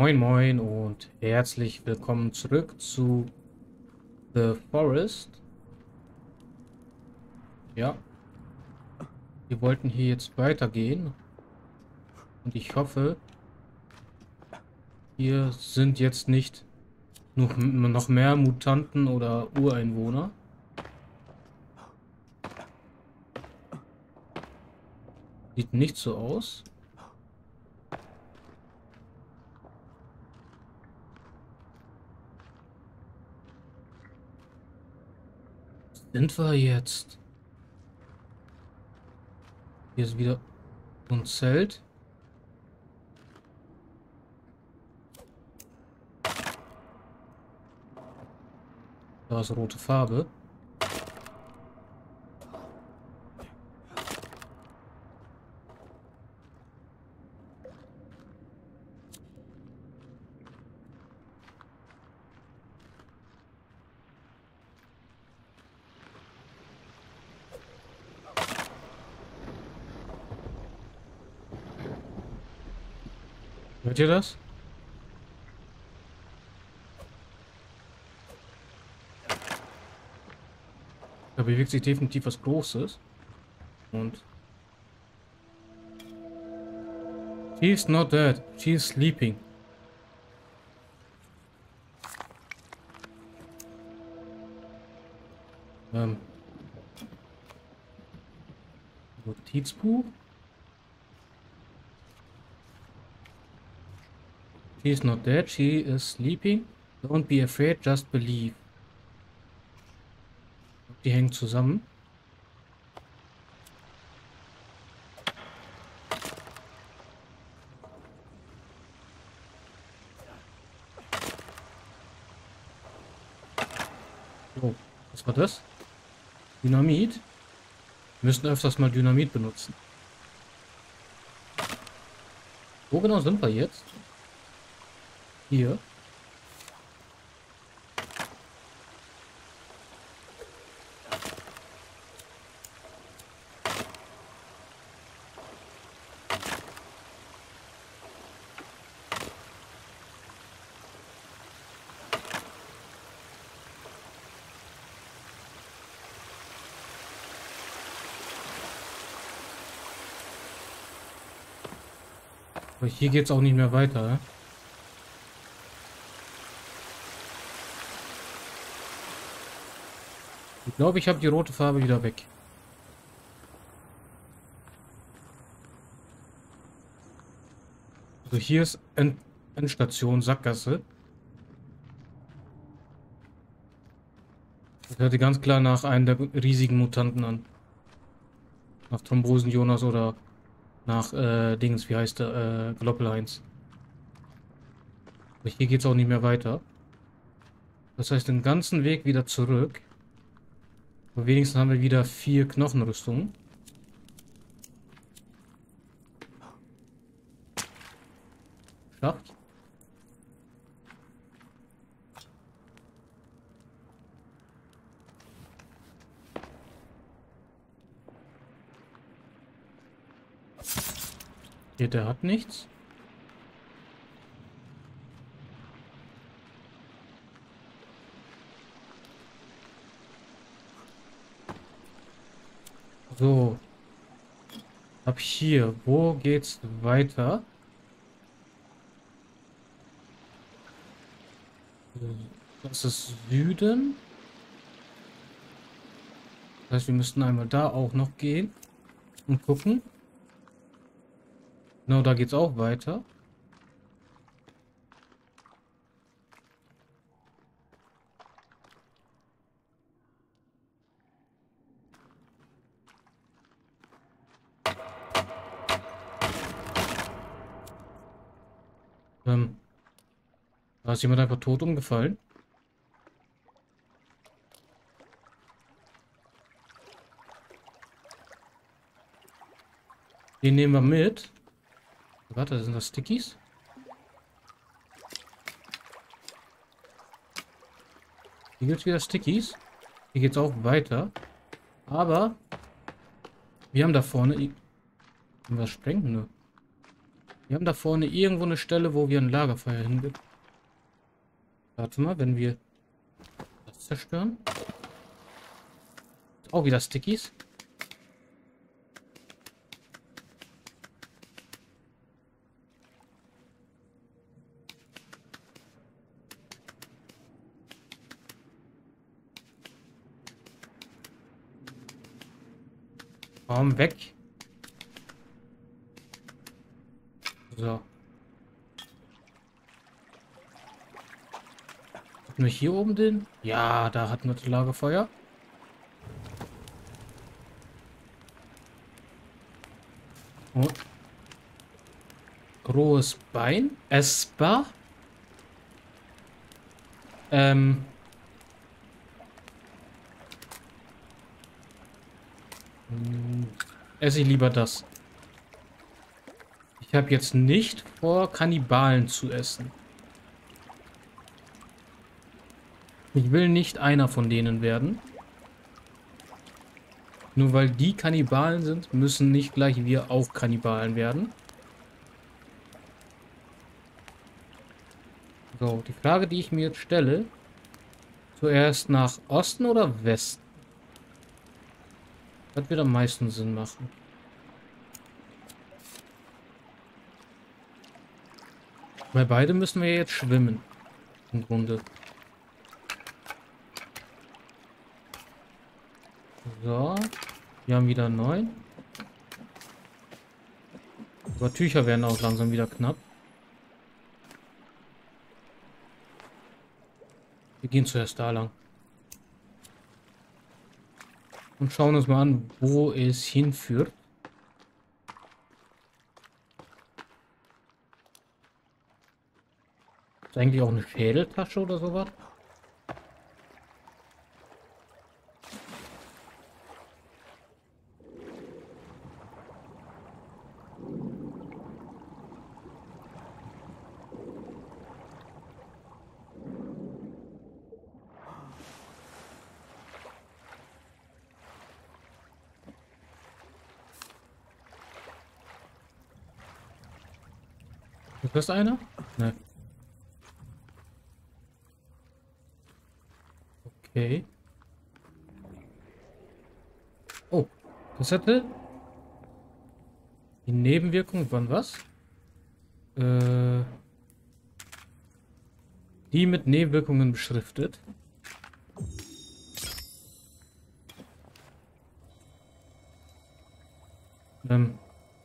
Moin Moin und herzlich willkommen zurück zu The Forest. Ja, wir wollten hier jetzt weitergehen und ich hoffe, hier sind jetzt nicht noch mehr Mutanten oder Ureinwohner. Sieht nicht so aus. Sind wir jetzt? Hier ist wieder so ein Zelt. Da ist rote Farbe. Hört ihr das? Da bewegt sich definitiv was Großes. Und she's not dead. She's sleeping. Ähm, Notizbuch. She is not dead. She is sleeping. Don't be afraid. Just believe. Die hängen zusammen. Oh, was war das? Dynamit. Wir müssen öfters mal Dynamit benutzen. Wo genau sind wir jetzt? Hier. Aber hier geht es auch nicht mehr weiter. Ja? Ich glaube, ich habe die rote Farbe wieder weg. Also hier ist Endstation, Sackgasse. Das hört sich ganz klar nach einem der riesigen Mutanten an. Nach Thrombosen-Jonas oder nach Dings, wie heißt der? Gloppelheinz. Aber hier geht es auch nicht mehr weiter. Das heißt, den ganzen Weg wieder zurück. Aber wenigstens haben wir wieder 4 Knochenrüstungen. Schacht. Hier, der hat nichts. So. Ab hier. Wo geht's weiter? Das ist Süden. Das heißt, wir müssten einmal da auch noch gehen und gucken. Genau, da geht's auch weiter. Da ist jemand einfach tot umgefallen. Den nehmen wir mit. Warte, sind das Stickies? Hier gibt es wieder Stickies. Hier geht es auch weiter. Aber wir haben da vorne irgendwas sprengen. Ne? Wir haben da vorne irgendwo eine Stelle, wo wir ein Lagerfeuer hinbekommen. Warte mal, wenn wir das zerstören. Auch wieder Stickies. Komm weg. So. Hatten wir hier oben den? Ja, da hatten wir das Lagerfeuer. Und rohes Bein. Essbar. Ähm. Esse ich lieber das. Ich habe jetzt nicht vor, Kannibalen zu essen. Ich will nicht einer von denen werden. Nur weil die Kannibalen sind, müssen nicht gleich wir auch Kannibalen werden. So, die Frage, die ich mir jetzt stelle, zuerst nach Osten oder Westen? Das wird am meisten Sinn machen. Bei beide müssen wir jetzt schwimmen. Im Grunde. So. Wir haben wieder 9. Aber Tücher werden auch langsam wieder knapp. Wir gehen zuerst da lang. Und schauen uns mal an, wo es hinführt. Ist eigentlich auch eine Schädeltasche oder sowas? Ist das einer? Ne. Okay. Oh, das hatte die Nebenwirkung von was? Die mit Nebenwirkungen beschriftet. Ähm.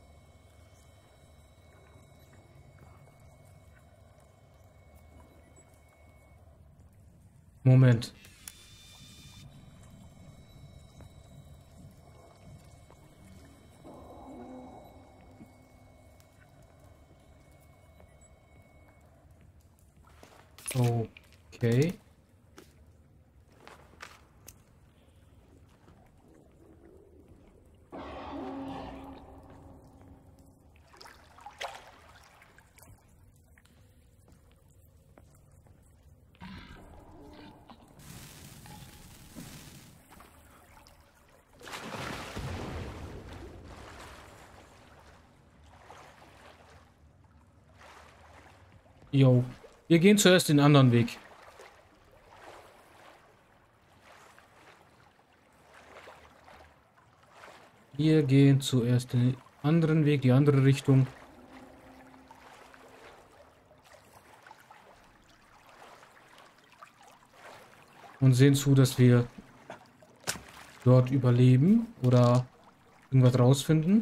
Moment. Okay. Jo. Wir gehen zuerst den anderen Weg. Wir gehen zuerst den anderen Weg, die andere Richtung. Und sehen zu, dass wir dort überleben oder irgendwas rausfinden.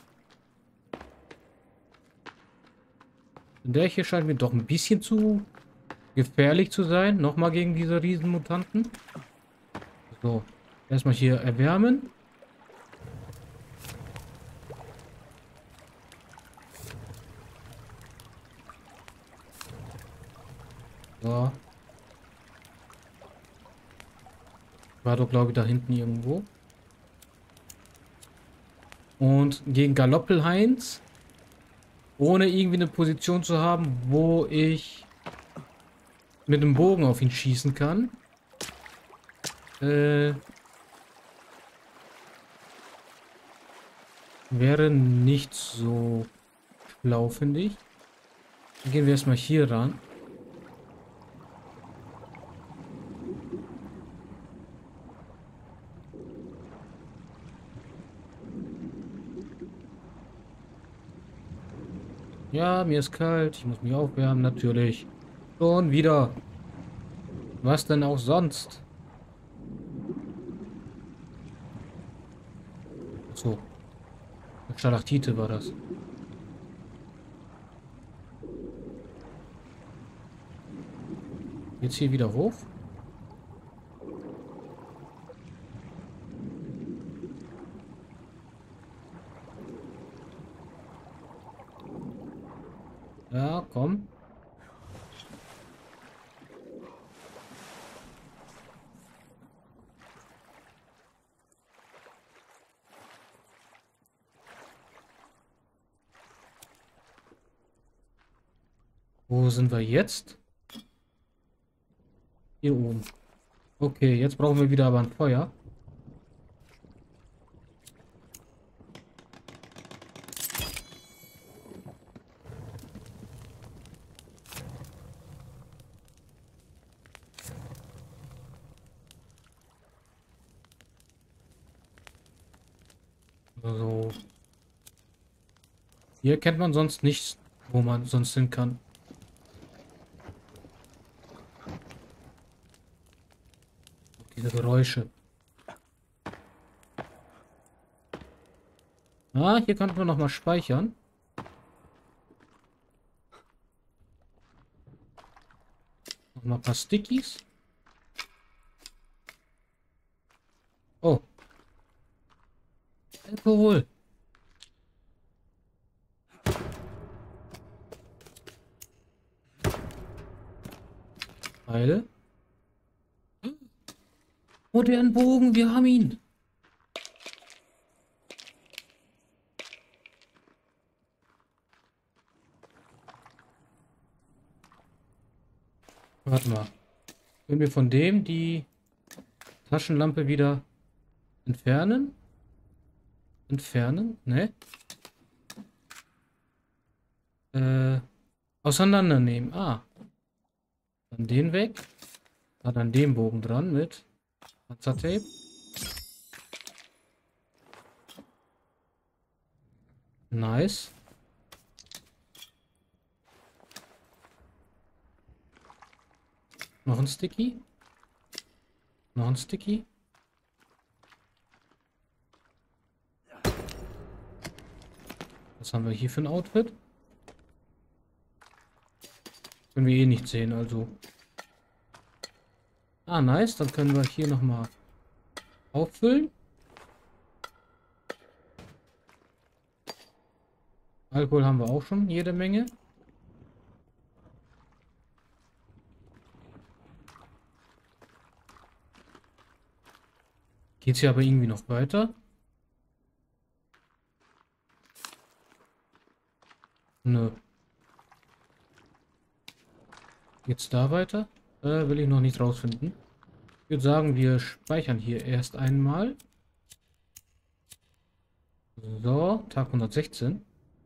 Der hier scheint mir doch ein bisschen zu gefährlich zu sein. Nochmal gegen diese Riesenmutanten. So, erstmal hier erwärmen. So. War doch, glaube ich, da hinten irgendwo. Und gegen Galoppelheinz, ohne irgendwie eine Position zu haben, wo ich mit dem Bogen auf ihn schießen kann, wäre nicht so schlau, finde ich. Dann gehen wir erstmal hier ran. Ja, mir ist kalt. Ich muss mich aufwärmen, natürlich. Schon wieder. Was denn auch sonst? So, eine Stalaktite war das. Jetzt hier wieder hoch. Ja, komm. Wo sind wir jetzt? Hier oben. Okay, jetzt brauchen wir wieder aber ein Feuer. So. Hier kennt man sonst nichts, wo man sonst hin kann. Diese Geräusche. Ah, hier könnten wir noch mal speichern. Noch mal ein paar Stickies. Oh. Alkohol. Pfeile. Modernen Bogen, wir haben ihn. Warte mal. Können wir von dem die Taschenlampe wieder entfernen? Entfernen? Ne? Auseinandernehmen. Ah. Dann den weg. Ah, dann den Bogen dran mit Panzertape. Nice. Noch ein Sticky. Noch ein Sticky. Was haben wir hier für ein Outfit? Können wir eh nicht sehen, also. Ah, nice. Dann können wir hier nochmal auffüllen. Alkohol haben wir auch schon jede Menge. Geht's hier aber irgendwie noch weiter? Nö. Geht's da weiter? Will ich noch nicht rausfinden. Ich würde sagen, wir speichern hier erst einmal. So, Tag 116.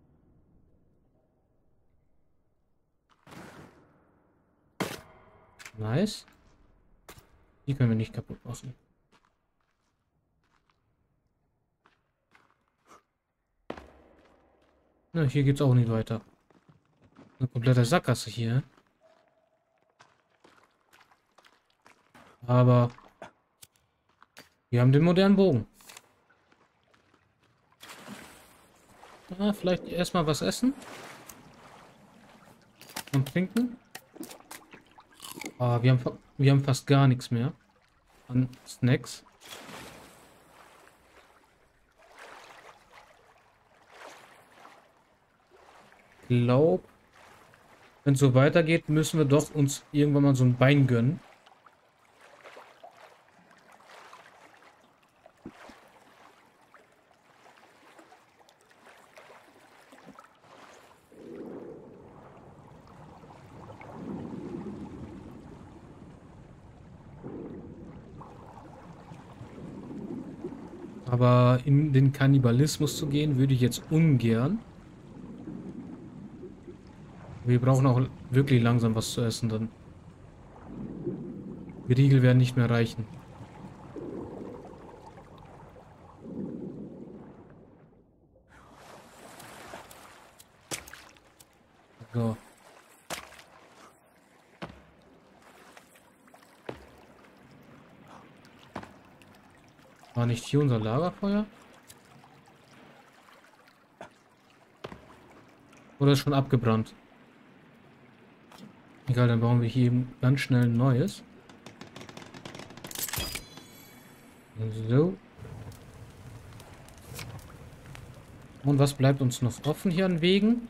Nice. Die können wir nicht kaputt machen. Na, hier geht's auch nicht weiter. Eine komplette Sackgasse hier. Aber wir haben den modernen Bogen. Ah, vielleicht erstmal was essen. Und trinken. Ah, wir haben fast gar nichts mehr an Snacks. Ich glaube, wenn es so weitergeht, müssen wir doch uns irgendwann mal so ein Bein gönnen. Aber in den Kannibalismus zu gehen, würde ich jetzt ungern. Wir brauchen auch wirklich langsam was zu essen dann. Die Riegel werden nicht mehr reichen. So. War nicht hier unser Lagerfeuer? Oder ist schon abgebrannt? Egal, dann bauen wir hier eben ganz schnell ein neues. So. Und was bleibt uns noch offen hier an Wegen?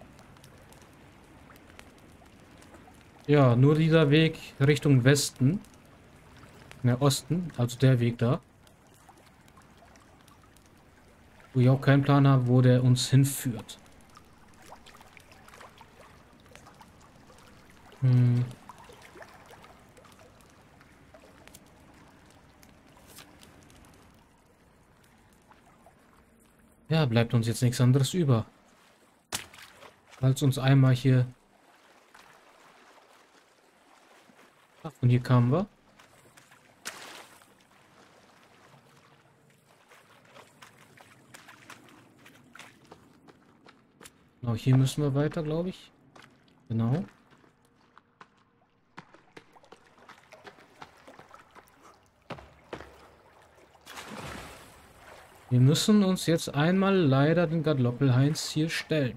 Ja, nur dieser Weg Richtung Westen. Ne, Osten, also der Weg da. Wo ich auch keinen Plan habe, wo der uns hinführt. Hm. Ja, bleibt uns jetzt nichts anderes über. Als uns einmal hier... Ach, von hier kamen wir. Genau, hier müssen wir weiter, glaube ich. Genau. Wir müssen uns jetzt einmal leider den Galoppelheinz hier stellen.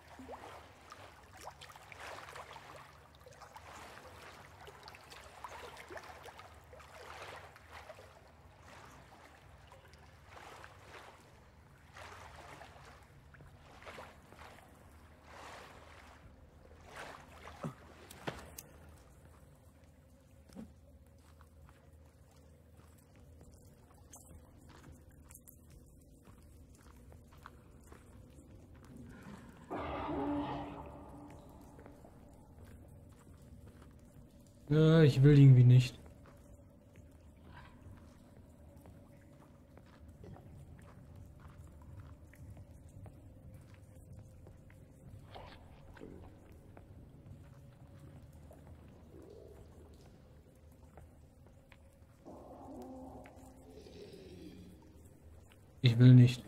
Ich will irgendwie nicht. Ich will nicht.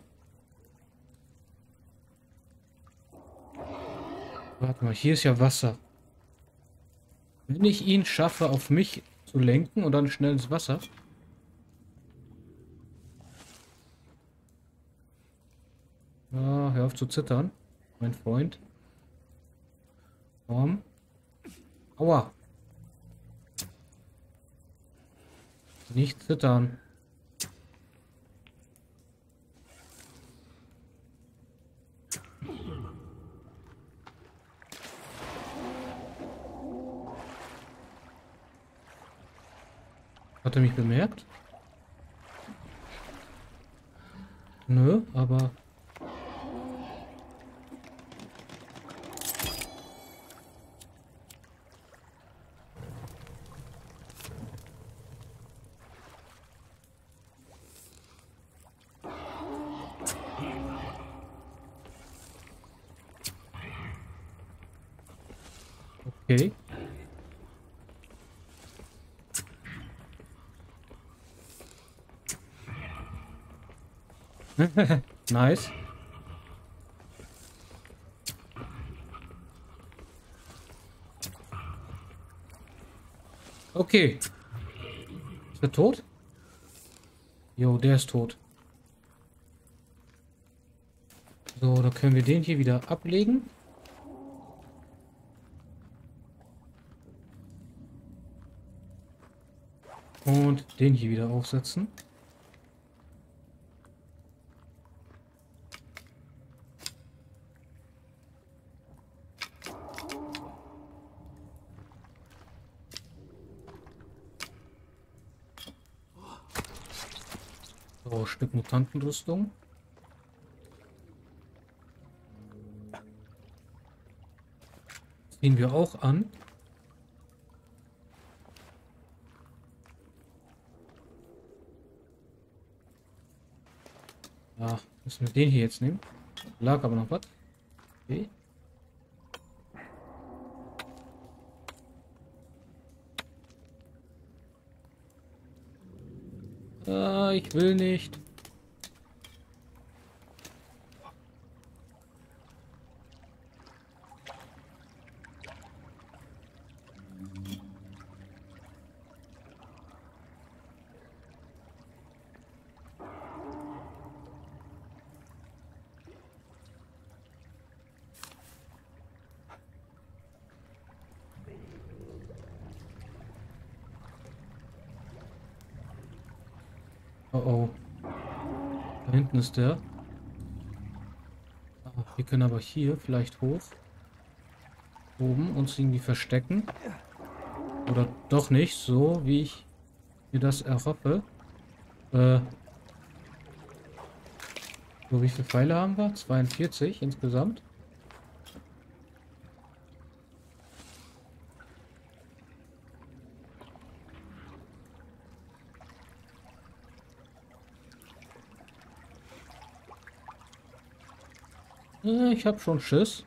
Warte mal, hier ist ja Wasser. Wenn ich ihn schaffe, auf mich zu lenken und dann schnell ins Wasser. Ah, hör auf zu zittern, mein Freund. Komm. Aua. Nicht zittern. Hat er mich bemerkt? Nö, aber... Okay. Nice. Okay. Ist er tot? Jo, der ist tot. So, dann können wir den hier wieder ablegen. Und den hier wieder aufsetzen. So, Stück Mutantenrüstung. Ziehen wir auch an. Ja, müssen wir den hier jetzt nehmen. Lag aber noch was. Okay. Ah, ich will nicht. Oh oh. Da hinten ist der. Ah, wir können aber hier vielleicht hoch. Oben uns irgendwie verstecken. Oder doch nicht, so wie ich mir das erhoffe. So, wie viele Pfeile haben wir? 42 insgesamt. Ich habe schon Schiss.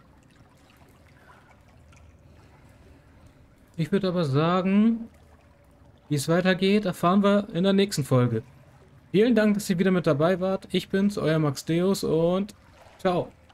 Ich würde aber sagen, wie es weitergeht, erfahren wir in der nächsten Folge. Vielen Dank, dass ihr wieder mit dabei wart. Ich bin's, euer Max Deus und ciao.